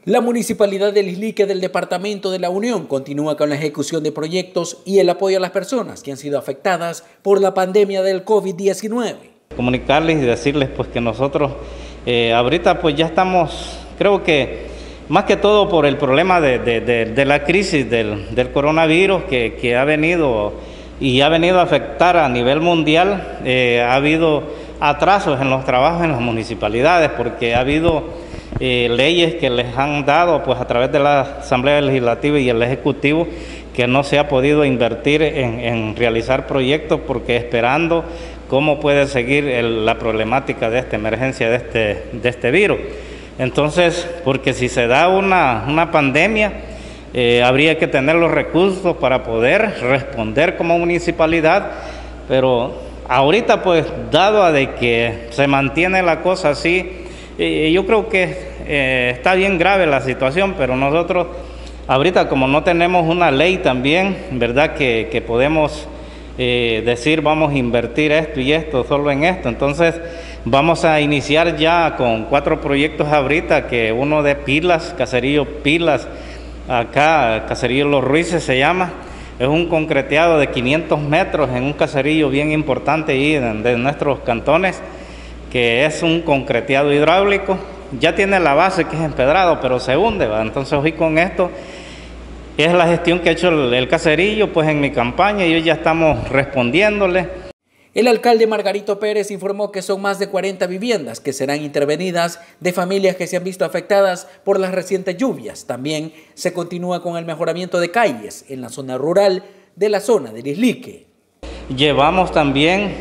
La Municipalidad de Lislique del Departamento de La Unión continúa con la ejecución de proyectos y el apoyo a las personas que han sido afectadas por la pandemia del COVID-19. Comunicarles y decirles pues que nosotros ahorita pues ya estamos, creo que más que todo por el problema de la crisis del coronavirus que ha venido a afectar a nivel mundial. Ha habido atrasos en los trabajos en las municipalidades porque ha habido leyes que les han dado pues a través de la Asamblea Legislativa y el Ejecutivo, que no se ha podido invertir en realizar proyectos porque esperando cómo puede seguir la problemática de esta emergencia de este virus. Entonces, porque si se da una pandemia, habría que tener los recursos para poder responder como municipalidad, pero ahorita pues dado a de que se mantiene la cosa así, yo creo que está bien grave la situación, pero nosotros ahorita como no tenemos una ley también, ¿verdad? Que podemos decir vamos a invertir esto y esto, solo en esto, entonces vamos a iniciar ya con 4 proyectos ahorita, que uno de Pilas, Caserío Pilas, acá Caserío Los Ruices se llama, es un concreteado de 500 metros en un caserío bien importante ahí de nuestros cantones, que es un concreteado hidráulico. Ya tiene la base que es empedrado, pero se hunde, ¿va? Entonces hoy con esto es la gestión que ha hecho el caserillo pues en mi campaña y hoy ya estamos respondiéndole. El alcalde Margarito Pérez informó que son más de 40 viviendas que serán intervenidas de familias que se han visto afectadas por las recientes lluvias. También se continúa con el mejoramiento de calles en la zona rural de la zona de Lislique. Llevamos también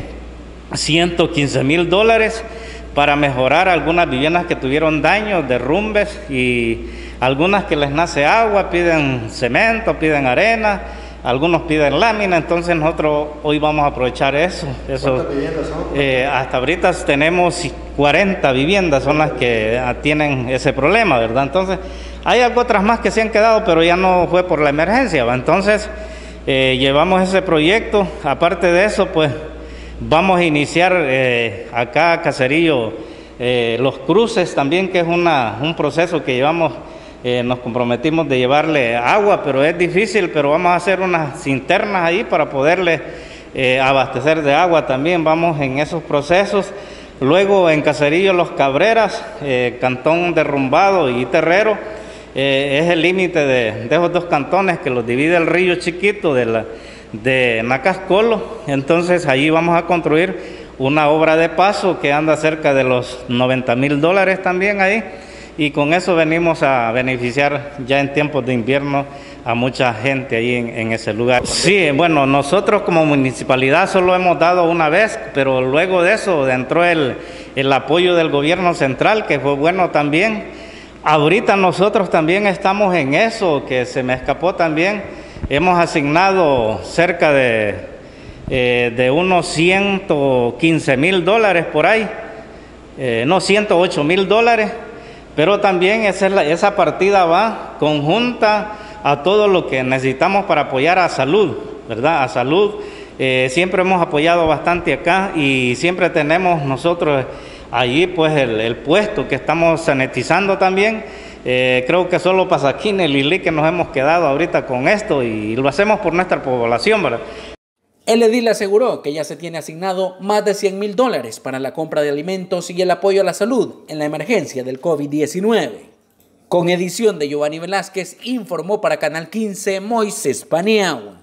$115,000 para mejorar algunas viviendas que tuvieron daños, derrumbes, y algunas que les nace agua, piden cemento, piden arena, algunos piden lámina. Entonces nosotros hoy vamos a aprovechar eso. ¿Cuántas viviendas son? Hasta ahorita tenemos 40 viviendas, son las que tienen ese problema, ¿verdad? Entonces hay otras más que se han quedado, pero ya no fue por la emergencia, ¿va? Entonces llevamos ese proyecto. Aparte de eso, pues vamos a iniciar acá Caserío Los Cruces también, que es un proceso que llevamos, nos comprometimos de llevarle agua, pero es difícil, pero vamos a hacer unas cisternas ahí para poderle abastecer de agua también, vamos en esos procesos. Luego en Caserío Los Cabreras, cantón derrumbado y Terrero, es el límite de esos dos cantones que los divide el río chiquito de Nacascolo. Entonces allí vamos a construir una obra de paso que anda cerca de los $90,000 también ahí, y con eso venimos a beneficiar ya en tiempos de invierno a mucha gente ahí en ese lugar. Sí, bueno, nosotros como municipalidad solo hemos dado una vez, pero luego de eso entró el apoyo del gobierno central, que fue bueno también. Ahorita nosotros también estamos en eso, que se me escapó también. Hemos asignado cerca de unos $115,000 por ahí, no, $108,000, pero también esa partida va conjunta a todo lo que necesitamos para apoyar a salud, ¿verdad? A salud, siempre hemos apoyado bastante acá y siempre tenemos nosotros allí pues el puesto que estamos sanitizando también. Creo que solo Pasaquín y Lislique nos hemos quedado ahorita con esto y lo hacemos por nuestra población, ¿verdad? El edil aseguró que ya se tiene asignado más de $100,000 para la compra de alimentos y el apoyo a la salud en la emergencia del COVID-19. Con edición de Giovanni Velázquez, informó para Canal 15 Moisés Paniagua.